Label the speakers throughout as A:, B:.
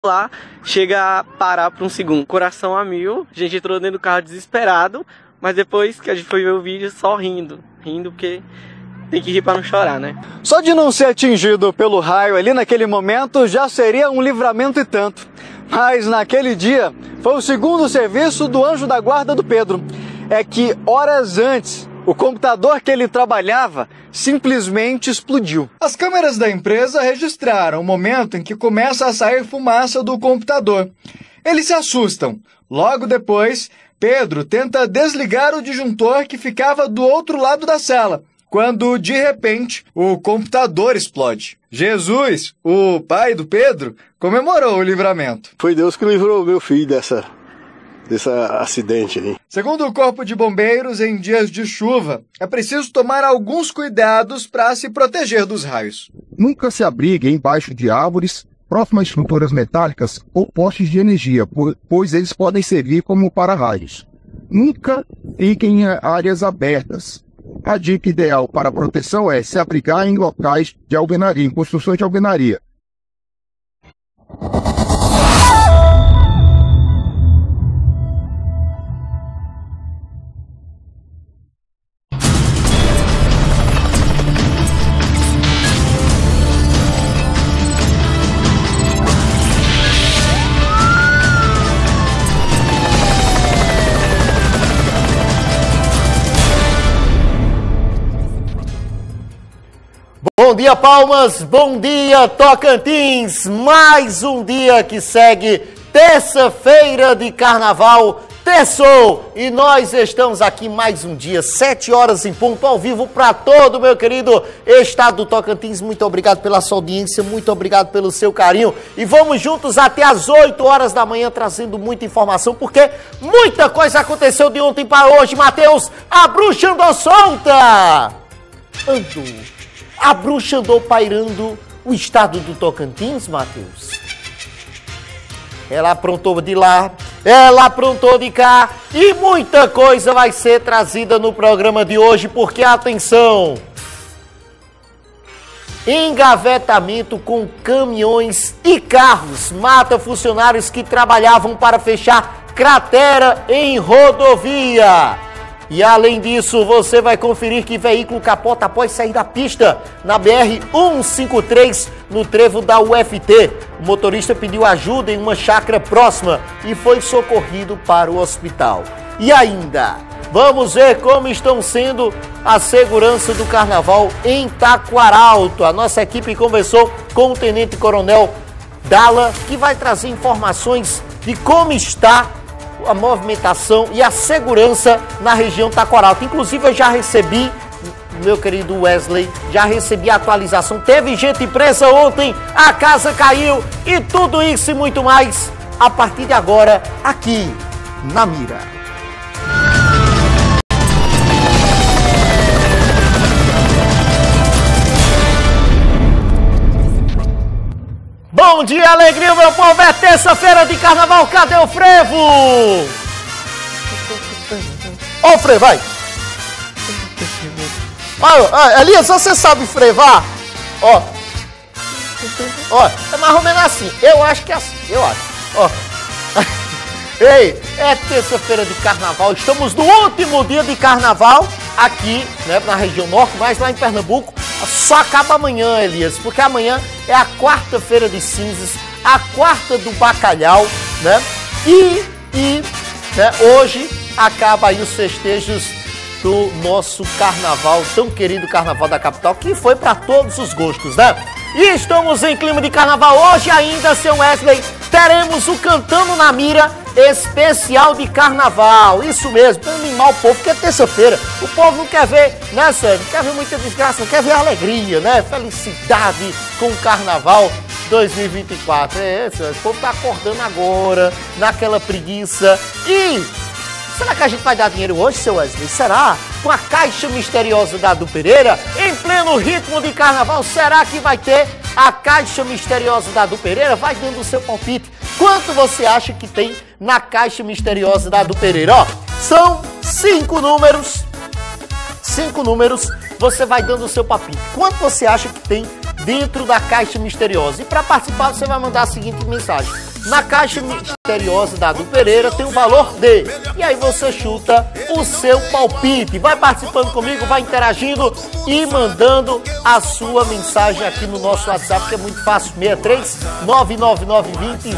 A: lá, chega a parar por um segundo. Coração a mil, a gente entrou dentro do carro desesperado, mas depois que a gente foi ver o vídeo, só rindo porque tem que rir para não chorar, né?
B: Só de não ser atingido pelo raio ali naquele momento já seria um livramento e tanto. Mas naquele dia foi o segundo serviço do anjo da guarda do Pedro. É que horas antes, o computador que ele trabalhava simplesmente explodiu. As câmeras da empresa registraram o momento em que começa a sair fumaça do computador. Eles se assustam. Logo depois, Pedro tenta desligar o disjuntor que ficava do outro lado da sala, quando, de repente, o computador explode. Jesus, o pai do Pedro, comemorou o livramento.
C: Foi Deus que livrou meu filho desse acidente aí.
B: Segundo o Corpo de Bombeiros, em dias de chuva, é preciso tomar alguns cuidados para se proteger dos raios.
D: Nunca se abrigue embaixo de árvores, próximas a estruturas metálicas ou postes de energia, pois eles podem servir como para-raios. Nunca fique em áreas abertas. A dica ideal para a proteção é se abrigar em locais de alvenaria, em construções de alvenaria.
E: Bom dia, Palmas, bom dia, Tocantins, mais um dia que segue, terça-feira de carnaval, terçou, e nós estamos aqui mais um dia, 7 horas em ponto, ao vivo para todo o meu querido estado do Tocantins. Muito obrigado pela sua audiência, muito obrigado pelo seu carinho, e vamos juntos até as 8 horas da manhã, trazendo muita informação, porque muita coisa aconteceu de ontem para hoje. Matheus, a bruxa andou solta! A bruxa andou pairando o estado do Tocantins, Matheus. Ela aprontou de lá, ela aprontou de cá, e muita coisa vai ser trazida no programa de hoje, porque, atenção, engavetamento com caminhões e carros mata funcionários que trabalhavam para fechar cratera em rodovia. E além disso, você vai conferir que veículo capota após sair da pista na BR-153, no trevo da UFT. O motorista pediu ajuda em uma chácara próxima e foi socorrido para o hospital. E ainda, vamos ver como estão sendo a segurança do carnaval em Taquaralto. A nossa equipe conversou com o Tenente Coronel Dala, que vai trazer informações de como está a movimentação e a segurança na região Taquaralto. Inclusive, eu já recebi, meu querido Wesley, já recebi a atualização. Teve gente presa ontem, a casa caiu, e tudo isso e muito mais a partir de agora aqui na Mira. Bom dia, alegria, meu povo, é terça-feira de carnaval, cadê o frevo? Ó o frevo, vai! Ó, Elias, você sabe frevar? Ó, é mais ou menos assim, eu acho que é assim, ó. Ei, é terça-feira de carnaval, estamos no último dia de carnaval aqui, né, na região norte, mas lá em Pernambuco só acaba amanhã, Elias, porque amanhã é a quarta-feira de cinzas, a quarta do bacalhau, né? E né, hoje acaba aí os festejos do nosso carnaval, tão querido carnaval da capital, que foi para todos os gostos, né? E estamos em clima de carnaval hoje ainda, seu Wesley, teremos o Cantando na Mira especial de carnaval, isso mesmo, para animar o povo, porque é terça-feira, o povo não quer ver, né, Sérgio? Não quer ver muita desgraça, não quer ver alegria, né? Felicidade com o carnaval 2024. O povo tá acordando agora, naquela preguiça. E será que a gente vai dar dinheiro hoje, seu Wesley? Será? Com a caixa misteriosa da Adu Pereira, em pleno ritmo de carnaval, será que vai ter a caixa misteriosa da Adu Pereira? Vai dando o seu palpite. Quanto você acha que tem na caixa misteriosa da Adu Pereira? Ó, são 5 números. 5 números, você vai dando o seu palpite. Quanto você acha que tem dentro da caixa misteriosa? E para participar, você vai mandar a seguinte mensagem: Na caixa misteriosa da do Pereira tem o valor D. E aí você chuta o seu palpite. Vai participando comigo, vai interagindo e mandando a sua mensagem aqui no nosso WhatsApp, que é muito fácil, 63 99920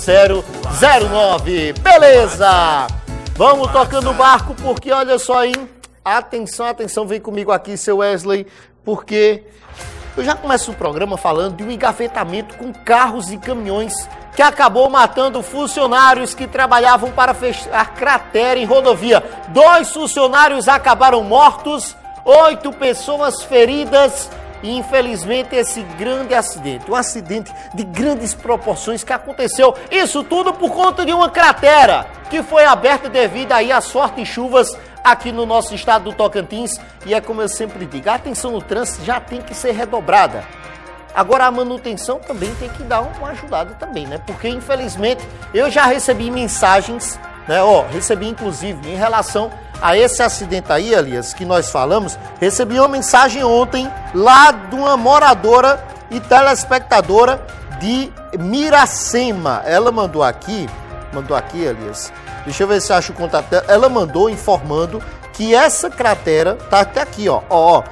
E: 0009. Beleza! Vamos tocando o barco, porque olha só, hein? Atenção, atenção, vem comigo aqui, seu Wesley, porque eu já começo o programa falando de um engavetamento com carros e caminhões que acabou matando funcionários que trabalhavam para fechar cratera em rodovia. 2 funcionários acabaram mortos, 8 pessoas feridas e, infelizmente, esse grande acidente, um acidente de grandes proporções que aconteceu, isso tudo por conta de uma cratera que foi aberta devido aí às fortes chuvas aqui no nosso estado do Tocantins. E é como eu sempre digo, a atenção no trânsito já tem que ser redobrada. Agora a manutenção também tem que dar uma ajudada também, né? Porque infelizmente eu já recebi mensagens, né? Recebi inclusive em relação a esse acidente aí, Elias, que nós falamos, recebi uma mensagem ontem lá de uma moradora e telespectadora de Miracema. Ela mandou aqui, Elias, deixa eu ver se acho o contato dela. Ela mandou informando que essa cratera tá até aqui, ó.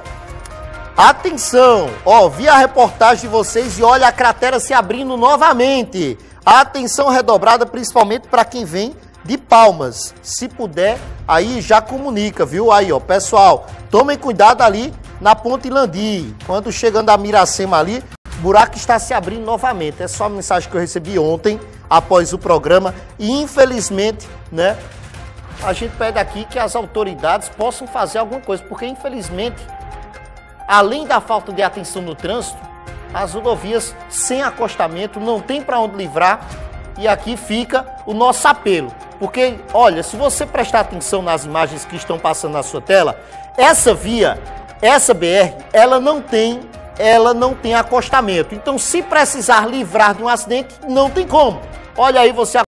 E: Atenção, vi a reportagem de vocês e olha a cratera se abrindo novamente. Atenção redobrada, principalmente para quem vem de Palmas. Se puder, aí já comunica, viu? Aí, pessoal, tomem cuidado ali na Ponte Landi. Quando chegando a Miracema ali, o buraco está se abrindo novamente. É só a mensagem que eu recebi ontem, após o programa. E infelizmente, né, a gente pede aqui que as autoridades possam fazer alguma coisa, porque infelizmente, além da falta de atenção no trânsito, as rodovias sem acostamento não tem para onde livrar. E aqui fica o nosso apelo. Porque, olha, se você prestar atenção nas imagens que estão passando na sua tela, essa via, essa BR, ela não tem acostamento. Então, se precisar livrar de um acidente, não tem como. Olha aí você